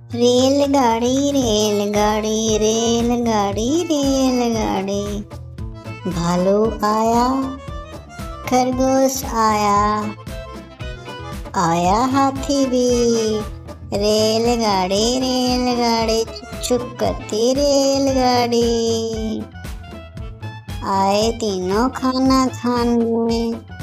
रेलगाड़ी रेलगाड़ी रेलगाड़ी रेलगाड़ी। भालू आया, खरगोश आया, आया हाथी भी। रेलगाड़ी रेलगाड़ी चुक चुक करती रेलगाड़ी। आए तीनों खाना खाने।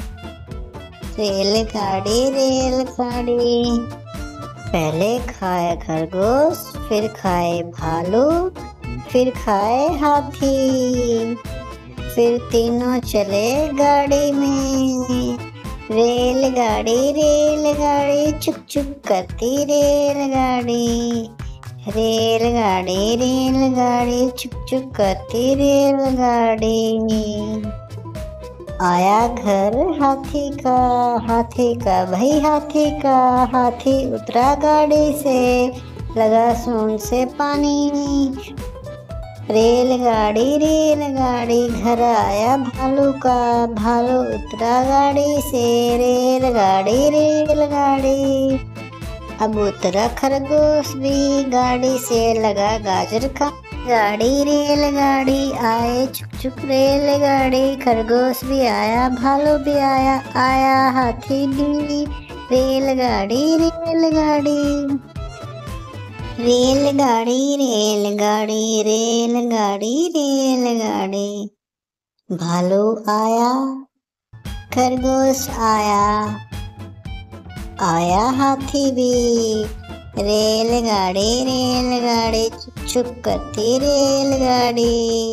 रेलगाड़ी रेलगाड़ी। पहले खाए खरगोश, फिर खाए भालू, फिर खाए हाथी। फिर तीनों चले गाड़ी में। रेलगाड़ी रेलगाड़ी चुक चुक करती रेलगाड़ी। रेलगाड़ी रेलगाड़ी चुक चुक करती रेलगाड़ी। आया घर हाथी का भाई हाथी का। हाथी उतरा गाड़ी से, लगा सूंड से पानी। रेलगाड़ी घर आया भालू का। भालू उतरा गाड़ी से। रेलगाड़ी अब उतरा खरगोश भी गाड़ी से, लगा गाजर का। रेलगाड़ी आए चुक चुक रेलगाड़ी। खरगोश भी आया, भालू भी आया, आया हाथी भी। रेलगाड़ी रेलगाड़ी रेलगाड़ी। भालू आया, खरगोश आया, आया हाथी भी। रेलगाड़ी चुक चुक करती रेलगाड़ी।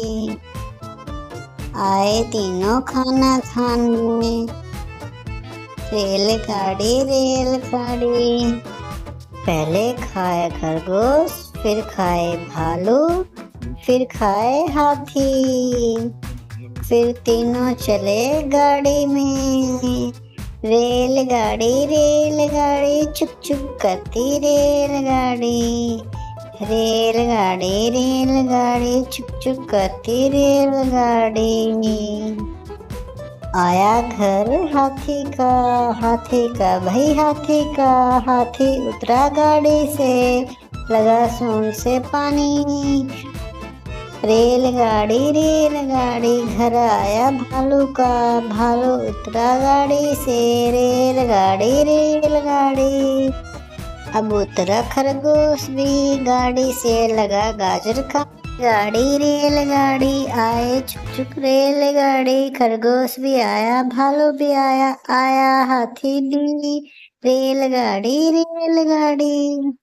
आए तीनों खाना खाने। रेलगाड़ी पहले खाए खरगोश, फिर खाए भालू, फिर खाए हाथी। फिर तीनों चले गाड़ी में। रेलगाड़ी चुक चुक करती रेलगाड़ी। रेलगाड़ी चुक चुक करती रेलगाड़ी। आया घर हाथी का भाई हाथी का। हाथी उतरा गाड़ी से, लगा सूंड से पानी। रेलगाड़ी घर आया भालू का। भालू उतरा गाड़ी से। रेलगाड़ी अब उतरा खरगोश भी गाड़ी से, लगा गाजर का। रेलगाड़ी आए चुक चुक रेलगाड़ी। खरगोश भी आया, भालू भी आया, आया हाथी भी। रेलगाड़ी।